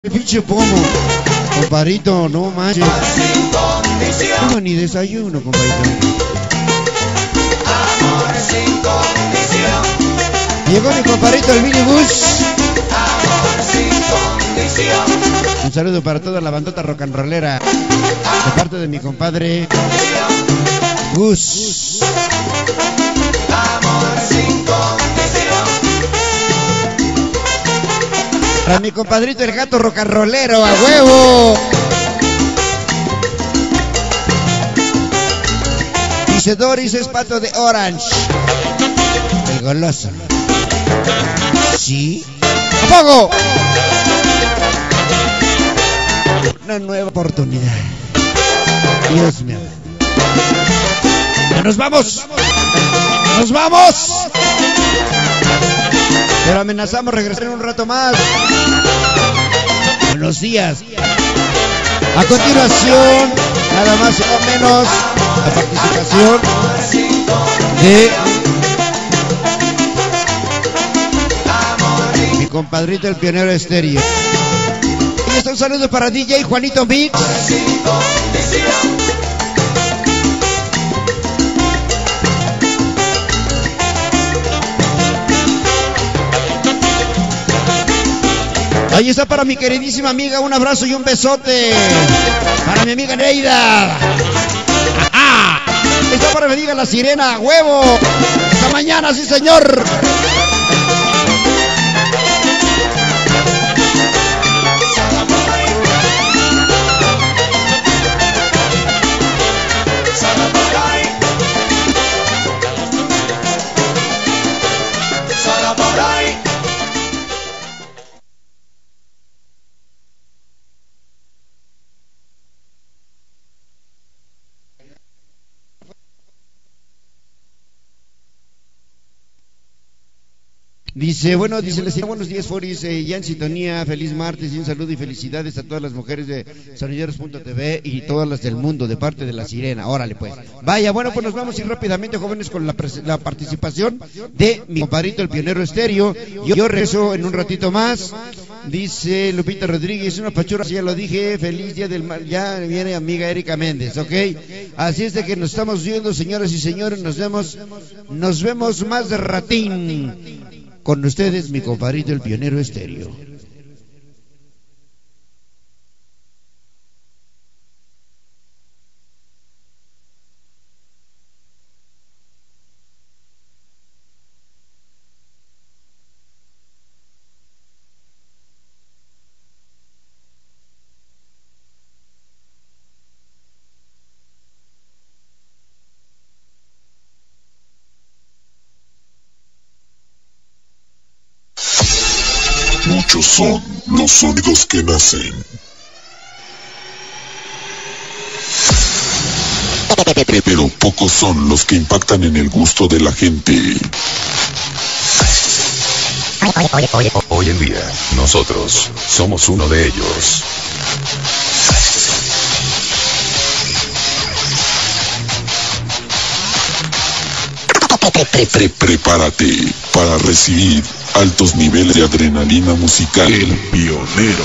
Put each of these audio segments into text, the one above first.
El pinche pomo, compadrito, no manches. No, ni desayuno, compadrito. Amor sin condición. Llegó mi compadrito el Billy Bush. Amor sin condición. Un saludo para toda la bandota rock and rollera, de parte de mi compadre Gus. Amor sin condición. Para mi compadrito el gato rock and rollero, a huevo. Dice Doris es pato de Orange, el goloso. ¿Sí? ¿A poco? Una nueva oportunidad. Dios mío. ¡Ya nos vamos! ¡Nos vamos! Pero amenazamos regresar en un rato más. Buenos días. A continuación, nada más o menos, la participación de mi compadrito el Pionero Estéreo. Y está un saludo para DJ Juanito Mix. Ahí está para mi queridísima amiga, un abrazo y un besote. Para mi amiga Neida. ¡Ajá! Está para mi amiga La Sirena, huevo. Hasta mañana, sí señor. Dice, bueno, dice, les digo buenos días, Foris, ya en sintonía, feliz martes y un saludo y felicidades a todas las mujeres de Sonideros.tv y todas las del mundo, de parte de La Sirena. Órale pues. Vaya, bueno, pues nos vamos a ir rápidamente, jóvenes, con la participación de mi compadrito el Pionero Estéreo. Yo regreso en un ratito más. Dice Lupita Rodríguez, una pachurra, ya lo dije, feliz día del mar, ya viene amiga Erika Méndez, ¿ok? Así es de que nos estamos viendo, señoras y señores, nos vemos más de ratín. Con ustedes, mi compadrito el Pionero Estéreo. Muchos son los sonidos que nacen, pero pocos son los que impactan en el gusto de la gente. Hoy en día, nosotros somos uno de ellos. Prepárate para recibir altos niveles de adrenalina musical. El pionero.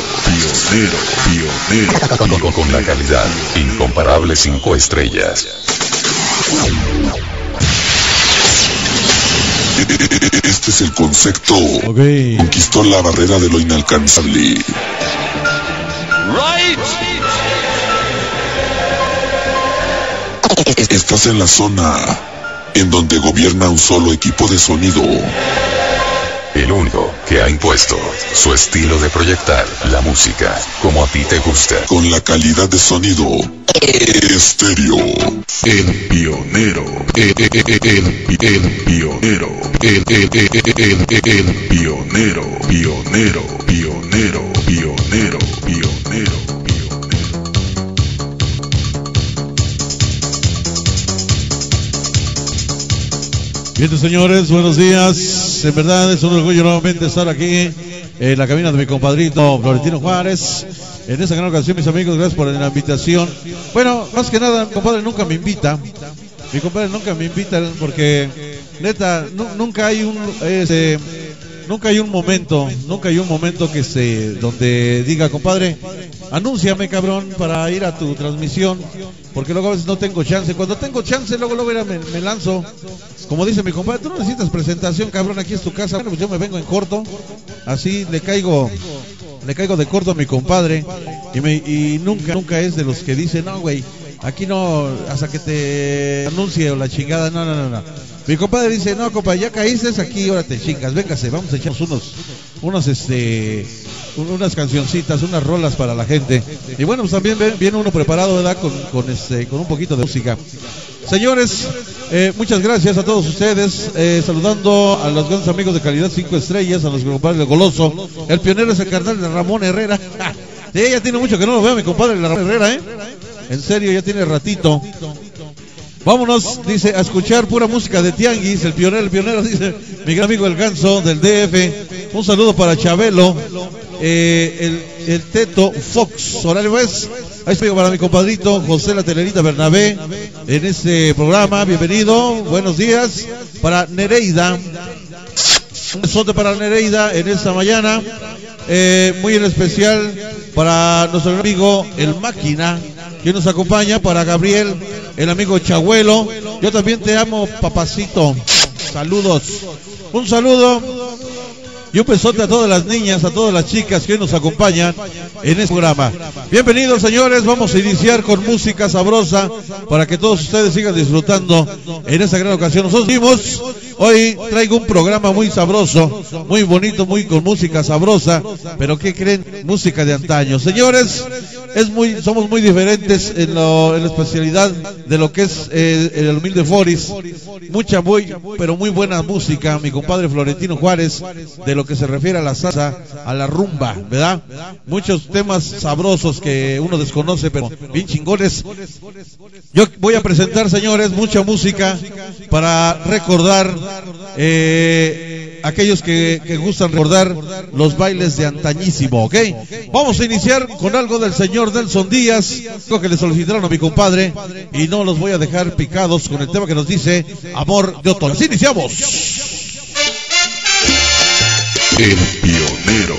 Con la calidad incomparable 5 estrellas. Este es el concepto. Okay. Conquistó la barrera de lo inalcanzable. Estás en la zona en donde gobierna un solo equipo de sonido. El único que ha impuesto su estilo de proyectar la música como a ti te gusta. Con la calidad de sonido estéreo. El pionero. El pionero. El pionero. Bien, señores, buenos días. En verdad es un orgullo nuevamente estar aquí en la cabina de mi compadrito Florentino Juárez. En esta gran ocasión, mis amigos, gracias por la invitación. Bueno, más que nada, mi compadre nunca me invita. Mi compadre nunca me invita porque, neta, nunca hay nunca hay un momento que donde diga, compadre, anúnciame, cabrón, para ir a tu transmisión, porque luego a veces no tengo chance. Cuando tengo chance, luego me lanzo. Como dice mi compadre, tú no necesitas presentación, cabrón, aquí es tu casa. Bueno, pues yo me vengo en corto, así le caigo de corto a mi compadre, y nunca es de los que dicen, no, güey, aquí no, hasta que te anuncie o la chingada, no. Mi compadre dice, no, compadre, ya caíste aquí, ahora te chingas, véngase, vamos a echarnos unas cancioncitas, unas rolas para la gente. Y bueno, pues también viene uno preparado, ¿verdad? Con un poquito de música. Señores, muchas gracias a todos ustedes, saludando a los grandes amigos de Calidad 5 Estrellas, a los compadres del Goloso. El pionero es el carnal de Ramón Herrera. Sí, ya tiene mucho que no lo veo, mi compadre Ramón Herrera, en serio, ya tiene ratito. Vámonos, dice, a escuchar pura música de Tianguis. El pionero, dice mi gran amigo el Ganso del DF. Un saludo para Chabelo, el Teto Fox. Órale, pues, ahí estoy para mi compadrito José La Telerita Bernabé en este programa. Bienvenido, buenos días. Para Nereida, un besote para Nereida en esta mañana. Muy en especial para nuestro amigo el Máquina, que nos acompaña, para Gabriel, el amigo Chabuelo. Yo también te amo, papacito. Saludos. Un saludo y un besote a todas las niñas, a todas las chicas que hoy nos acompañan en este programa. Bienvenidos, señores, vamos a iniciar con música sabrosa para que todos ustedes sigan disfrutando en esta gran ocasión. Nosotros vimos, hoy traigo un programa muy sabroso, muy bonito, muy con música sabrosa, pero ¿qué creen? Música de antaño. Señores, somos muy diferentes en la especialidad de lo que es el humilde Foris. Pero muy buena música, mi compadre Florentino Juárez, de lo que se refiere a la salsa, a la rumba, ¿verdad? Muchos temas sabrosos que uno desconoce, pero bien chingones. Yo voy a presentar, señores, mucha música para recordar, aquellos que gustan recordar los bailes de antañísimo, ¿ok? Vamos a iniciar con algo del señor Nelson Díaz, lo que le solicitaron a mi compadre, y no los voy a dejar picados con el tema que nos dice Amor de Otoño. Así iniciamos. El pionero.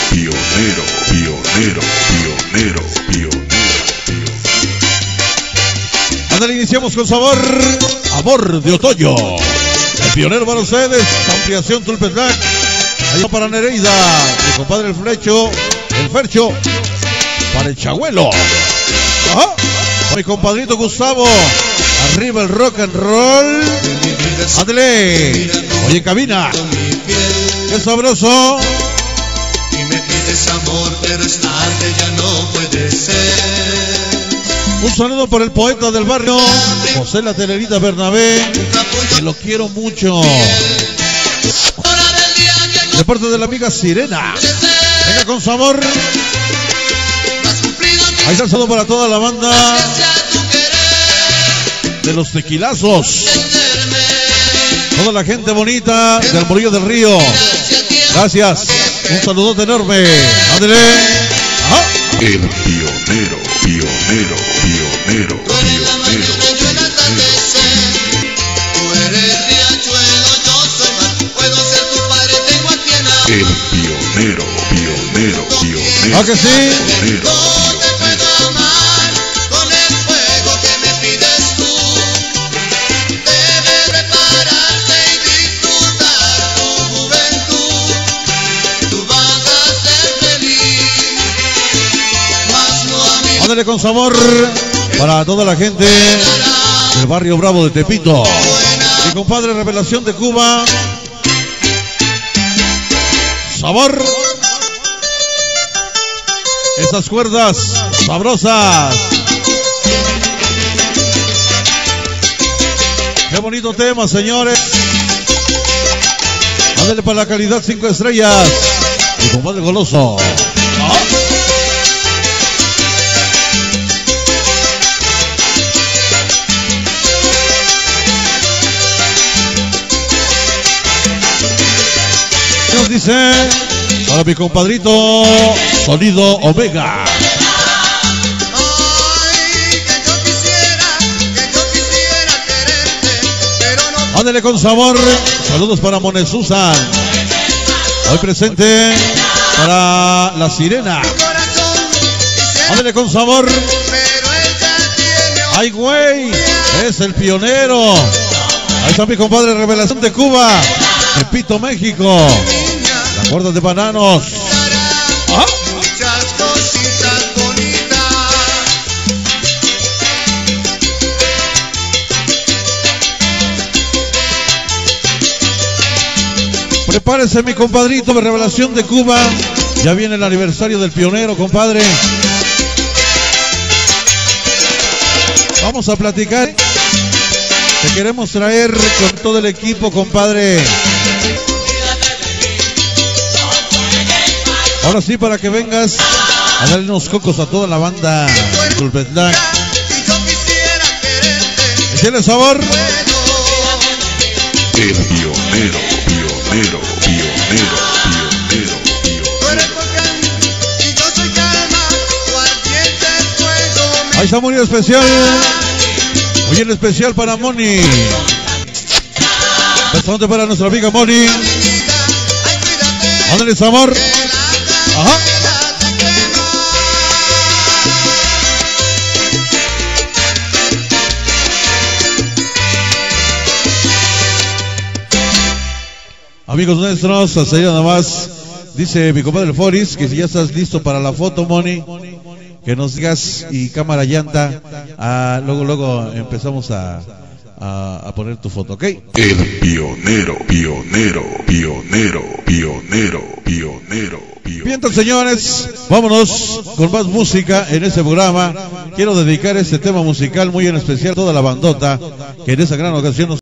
Ándale, iniciamos con sabor, Amor de Otoño. El pionero para ustedes, ampliación Tulpetlac. Ahí va para Nereida, mi compadre el Fercho, para el Chabuelo. Ajá. Mi compadrito Gustavo, arriba el rock and roll. Ándale, oye, cabina. ¡Qué sabroso! Y me pides amor, pero es tarde, ya no puede ser. Un saludo por el poeta del barrio, José La Telerita Bernabé, que lo quiero mucho. De parte de la amiga Sirena. Venga con sabor. Ahí está el saludo para toda la banda de los tequilazos. Toda la gente bonita del Morillo del Río. Gracias. Un saludote enorme. Ándale. Ajá. El pionero. El pionero. ¿Ah, que sí? Ándale con sabor para toda la gente del barrio Bravo de Tepito. Mi compadre Revelación de Cuba. Sabor. Esas cuerdas sabrosas. Qué bonito tema, señores. Ándale para la Calidad 5 Estrellas. Mi compadre Goloso. Nos dice para mi compadrito Sonido Omega. Ándale con sabor. Saludos para Mone Susan. Hoy presente para La Sirena. Ándale con sabor. Ay, güey, es el pionero. Ahí está mi compadre, Revelación de Cuba, Tepito, México. Las gordas de bananos. ¿Ah? Muchas cositas bonitas. Prepárese, mi compadrito, de Revelación de Cuba. Ya viene el aniversario del pionero, compadre. Vamos a platicar. Te queremos traer con todo el equipo, compadre. Ahora sí, para que vengas a darle unos cocos a toda la banda Tulpetlac. ¿Tiene sabor? El pionero, pionero, pionero, pionero, pionero. Ahí está muy especial. Muy en especial para Moni. Bastante para nuestra amiga Moni. Ándale sabor. Ajá. Amigos nuestros, hasta ahí nada más. Dice mi compadre Foris que si ya estás listo para la foto, Moni, que nos digas, y cámara llanta. Luego empezamos a poner tu foto, ¿ok? El pionero, pionero, pionero, pionero, pionero, pionero. Bien, entonces, señores, vámonos con más música en este programa. Quiero dedicar este tema musical muy en especial a toda la bandota que en esa gran ocasión nos